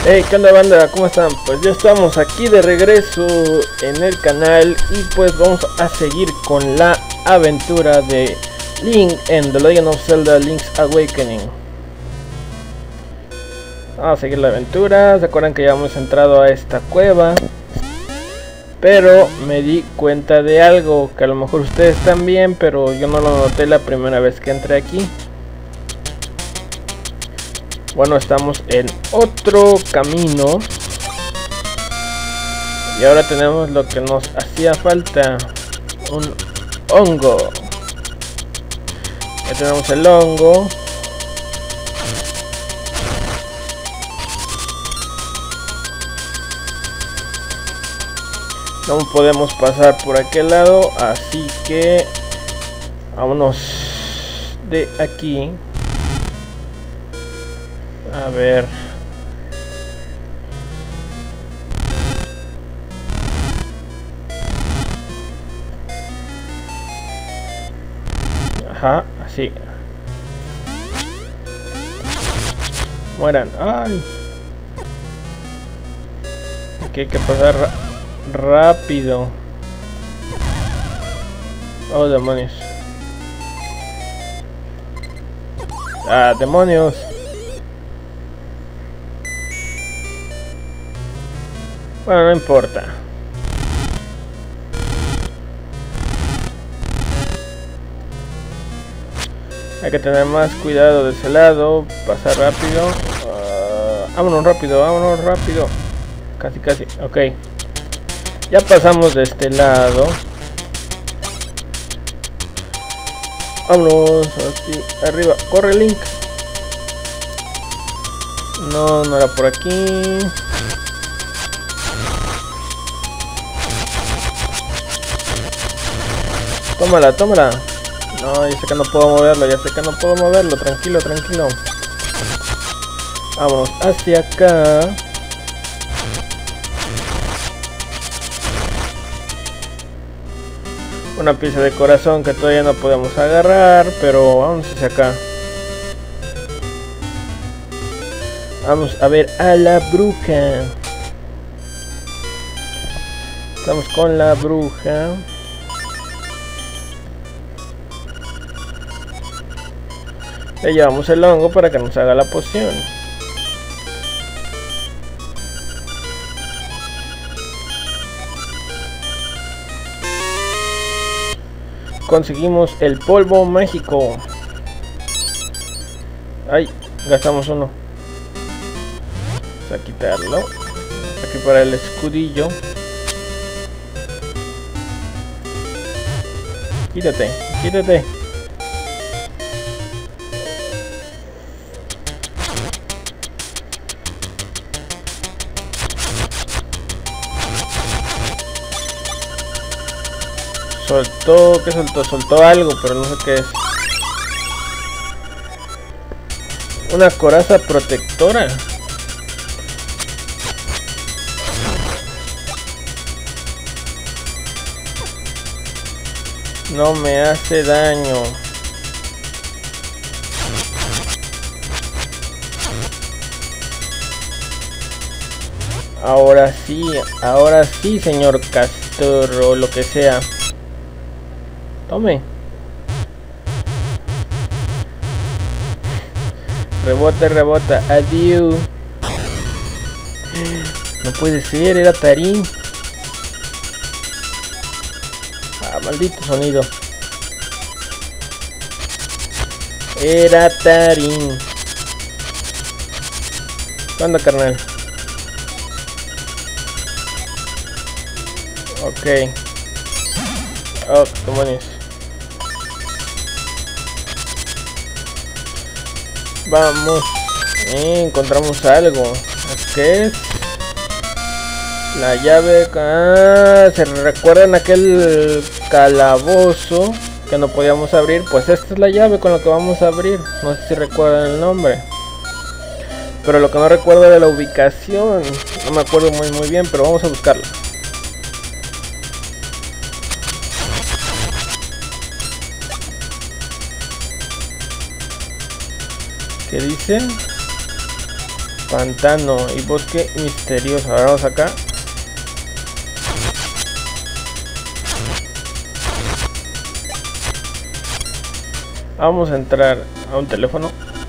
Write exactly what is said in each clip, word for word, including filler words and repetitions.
Hey, ¿qué onda banda? ¿Cómo están? Pues ya estamos aquí de regreso en el canal y pues vamos a seguir con la aventura de Link en The Legend of Zelda Link's Awakening. Vamos a seguir la aventura. ¿Se acuerdan que ya hemos entrado a esta cueva? Pero me di cuenta de algo que a lo mejor ustedes también, pero yo no lo noté la primera vez que entré aquí. Bueno, estamos en otro camino y ahora tenemos lo que nos hacía falta, un hongo. Ya tenemos el hongo. No podemos pasar por aquel lado, así que vámonos de aquí. A ver. Ajá, así. Mueran. Ay. Aquí hay que pasar rápido. Oh, demonios. Ah, demonios. Bueno, no importa. Hay que tener más cuidado de ese lado. Pasar rápido. Uh, vámonos rápido, vámonos rápido. Casi, casi. Ok. Ya pasamos de este lado. Vámonos aquí arriba. Corre, Link. No, no era por aquí. Tómala, tómala. No, ya sé que no puedo moverlo, ya sé que no puedo moverlo. Tranquilo, tranquilo. Vamos hacia acá. Una pieza de corazón que todavía no podemos agarrar, pero vamos hacia acá. Vamos a ver a la bruja. Estamos con la bruja. Le llevamos el hongo para que nos haga la poción. Conseguimos el polvo mágico. Ay, gastamos uno. Vamos a quitarlo. Aquí para el escudillo. Quítate, quítate. Soltó, ¿qué soltó? Soltó algo, pero no sé qué es. Una coraza protectora. No me hace daño. Ahora sí, ahora sí, señor Castor o lo que sea. Tome. Rebota, rebota. Adiós. No puede ser, era Tarín. Ah, maldito sonido. Era Tarín. ¿Qué onda, carnal? Ok. Oh, demonios. Vamos, eh, encontramos algo. ¿Qué es? La llave. Ah, ¿se recuerdan aquel calabozo que no podíamos abrir? Pues esta es la llave con la que vamos a abrir. No sé si recuerdan el nombre, pero lo que no recuerdo de la ubicación. No me acuerdo muy muy bien, pero vamos a buscarla. ¿Qué dice? Pantano y bosque misterioso. Ahora vamos acá. Vamos a entrar a un teléfono.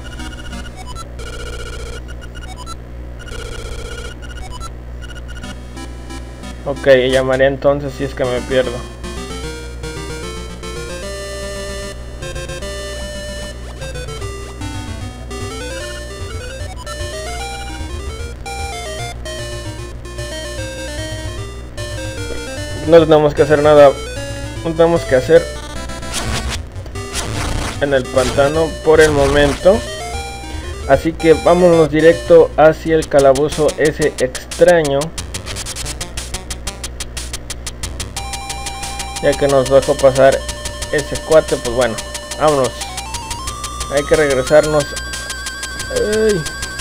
Ok, llamaré entonces si es que me pierdo. No tenemos que hacer nada. No tenemos que hacer en el pantano por el momento. Así que vámonos directo hacia el calabozo ese extraño. Ya que nos dejó pasar ese cuate, pues bueno, vámonos. Hay que regresarnos ay,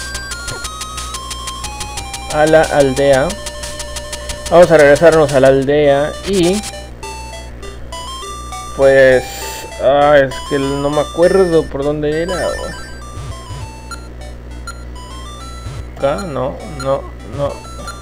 a la aldea. Vamos a regresarnos a la aldea y pues ah, es que no me acuerdo por dónde era. Acá, no, no, no.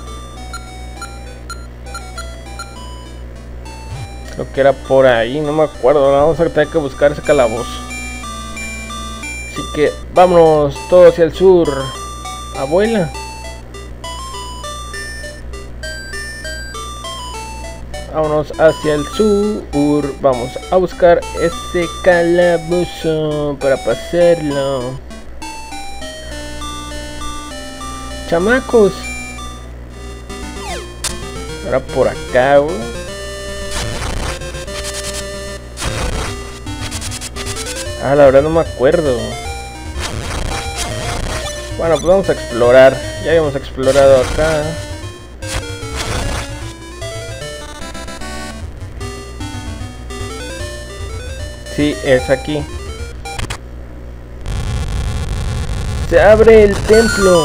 Creo que era por ahí, no me acuerdo. Vamos a tener que buscar ese calabozo. Así que vámonos todos hacia el sur. Abuela. Vámonos hacia el sur. Vamos a buscar ese calabozo para pasarlo. Chamacos. Ahora por acá, güey. Ah, la verdad no me acuerdo. Bueno, pues vamos a explorar. Ya habíamos explorado acá. Sí, es aquí. Se abre el templo.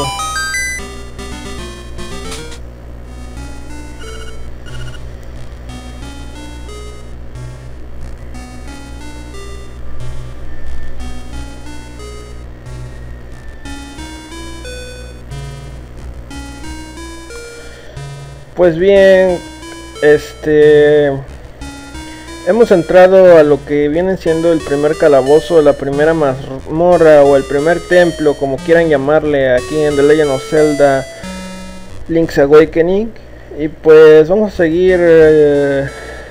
Pues bien, este... hemos entrado a lo que viene siendo el primer calabozo, la primera mazmorra o el primer templo, como quieran llamarle, aquí en The Legend of Zelda Link's Awakening. Y pues vamos a seguir eh,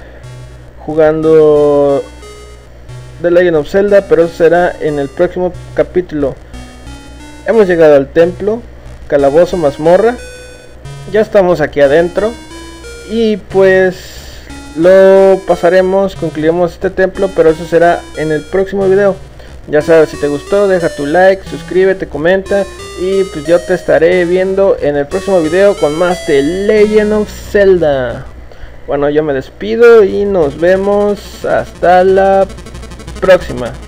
jugando The Legend of Zelda, pero eso será en el próximo capítulo. Hemos llegado al templo, calabozo, mazmorra. Ya estamos aquí adentro y pues lo pasaremos, concluiremos este templo, pero eso será en el próximo video. Ya sabes, si te gustó, deja tu like, suscríbete, comenta y pues yo te estaré viendo en el próximo video con más de Legend of Zelda. Bueno, yo me despido y nos vemos hasta la próxima.